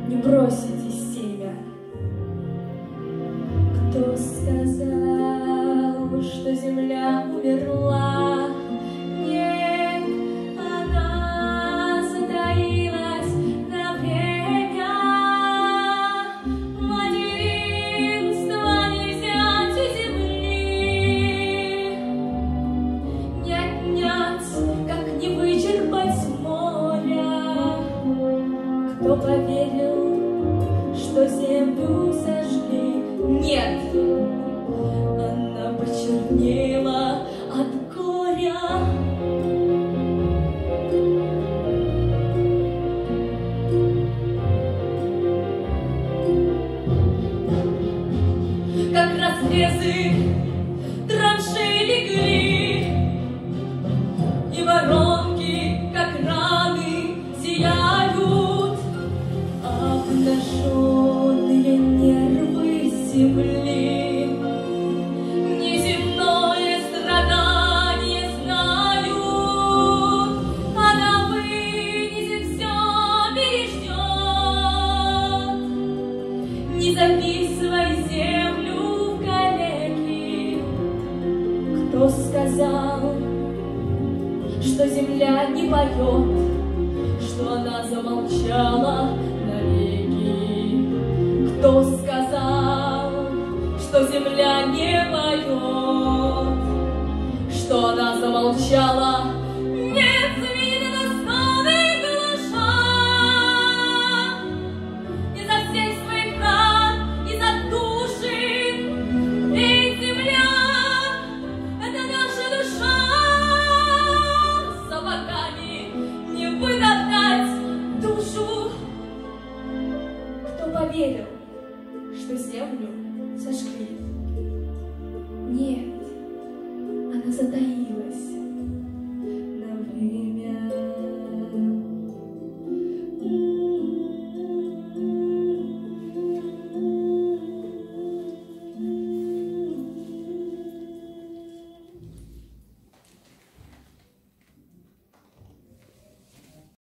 не бросите семя. Кто сказал, что земля умерла? Нет, она затаилась на время. Материнство не взять у земли, не отнять, как не вычерпать моря. Кто поверил, что землю сожгли? Нет, она почернела от горя. Как разрезы траншей легли, и воронки, как раны, зияют, обнаженные нервы земли. Неземное страдание знают, она вынесет все, переждет. Не записывай землю в калеки. Кто сказал, что земля не поет, что она замолчала навеки? Кто сказал, что земля не поет, что она замолчала